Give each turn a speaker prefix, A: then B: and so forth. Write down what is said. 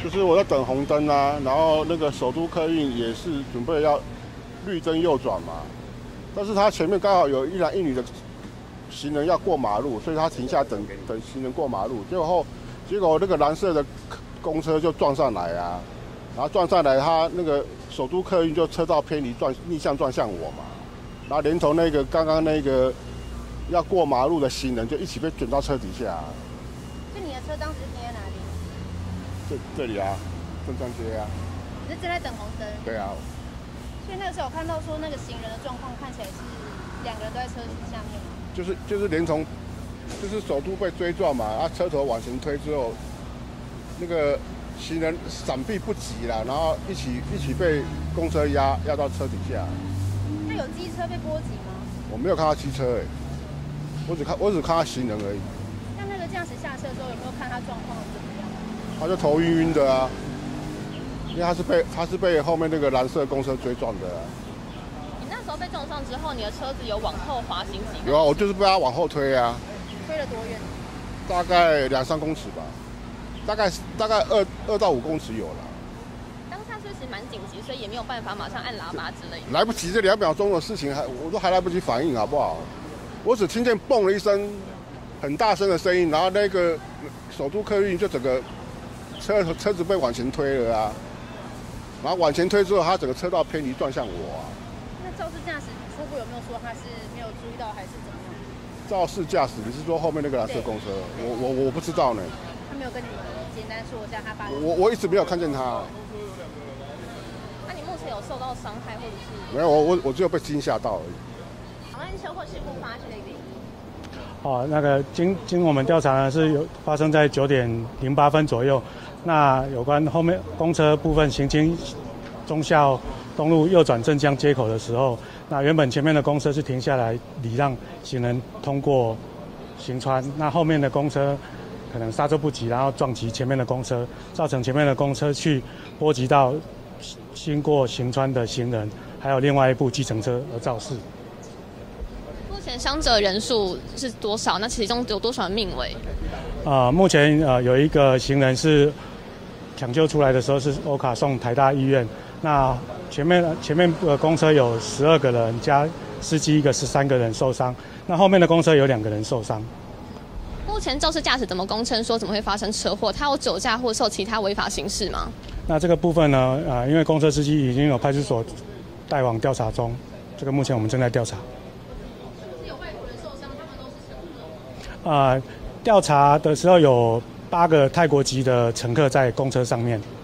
A: 就是我在等红灯啊，然后那个首都客运也是准备要绿灯右转嘛，但是他前面刚好有一男一女的行人要过马路，所以他停下等行人过马路，结果那个蓝色的公车就撞上来啊，然后撞上来，他那个首都客运就车道偏离逆向撞向我嘛，然后连同那个刚刚那个要过马路的行人就一起被卷到车底下。
B: 就你的车当时停在哪里？
A: 这里啊，正江街啊。
B: 你是正在等红灯？
A: 对啊。
B: 所以那个时候我看到说那个行人的状况看起来是2个人都在车下面吗？
A: 就是连同，就是首都被追撞嘛，车头往前推之后，那个行人闪避不及啦，然后一起被公车压到车底下。
B: 那有机车被波及吗？
A: 我没有看到机车我只看到行人而已。
B: 那个驾驶下车的时候有没有看他状况怎么样？
A: 他就头晕晕的啊，因为他是被后面那个蓝色公车追撞的啊。
C: 那时候被撞上之后，你的车子有往后滑行几
A: 有啊，我就是被他往后推啊。
B: 推了多远？
A: 大概2-3公尺吧，大概2到5公尺有了。
C: 当下是不是蛮紧急，所以也没有办法马上按喇叭之类的？
A: 来不及，这2秒钟的事情我都还来不及反应，好不好？我只听见嘣了一声很大声的声音，然后那个首都客运就整个车子被往前推了啊，然后往前推之后，他整个车道偏离撞向我啊。
B: 肇事驾驶初步有没有说他是没有注意到还是怎么样？
A: 肇事驾驶，你是说后面那个蓝色公车？我不知道呢。
B: 他没有跟你们简单说一下他发生？
A: 我一直没有看见他。
C: 那你目前有受到伤害或者是？
A: 没有，我只有被惊吓到而已。
C: 好，那车祸事故发生的原因？
D: 那个经我们调查呢，是有发生在9点08分左右。那有关后面公车部分行经忠孝东路右转正江街口的时候，那原本前面的公车是停下来礼让行人通过行穿，那后面的公车可能刹车不及，然后撞击前面的公车，造成前面的公车去波及到经过行穿的行人，还有另外一部计程车而肇事。
C: 目前伤者人数是多少？那其中有多少人命危？
D: 目前有一个行人是抢救出来的时候是欧卡送台大医院。那前面公车有12个人，加司机13个人受伤。那后面的公车有2个人受伤。
C: 目前肇事驾驶怎么供称说怎么会发生车祸？他有酒驾或受其他违法行事吗？
D: 那这个部分呢，因为公车司机已经有派出所带往调查中，这个目前我们正在调查。
C: 是有外国人受伤，他们都是乘客。
D: 调查的时候有8个泰国籍的乘客在公车上面。